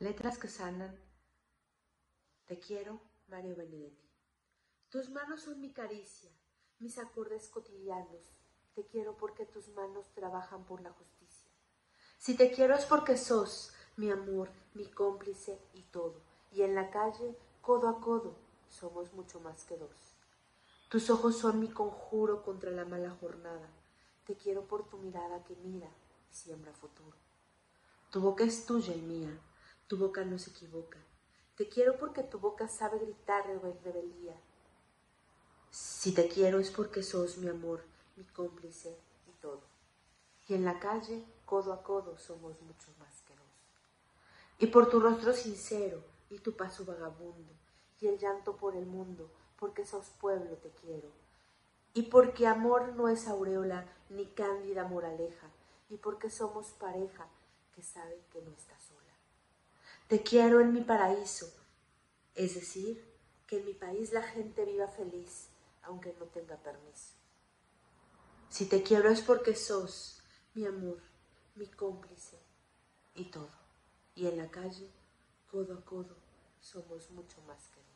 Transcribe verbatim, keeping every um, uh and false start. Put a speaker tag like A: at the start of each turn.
A: Letras que sanan. Te quiero, Mario Benedetti. Tus manos son mi caricia, mis acordes cotidianos. Te quiero porque tus manos trabajan por la justicia. Si te quiero es porque sos mi amor, mi cómplice y todo. Y en la calle, codo a codo, somos mucho más que dos. Tus ojos son mi conjuro contra la mala jornada. Te quiero por tu mirada que mira y siembra futuro. Tu boca es tuya y mía, tu boca no se equivoca. Te quiero porque tu boca sabe gritar de rebeldía. Si te quiero es porque sos mi amor, mi cómplice y todo. Y en la calle, codo a codo, somos mucho más que dos. Y por tu rostro sincero y tu paso vagabundo, y el llanto por el mundo, porque sos pueblo te quiero. Y porque amor no es aureola ni cándida moraleja, y porque somos pareja que sabe que no está sola. Te quiero en mi paraíso, es decir, que en mi país la gente viva feliz, aunque no tenga permiso. Si te quiero es porque sos mi amor, mi cómplice y todo. Y en la calle, codo a codo, somos mucho más que dos.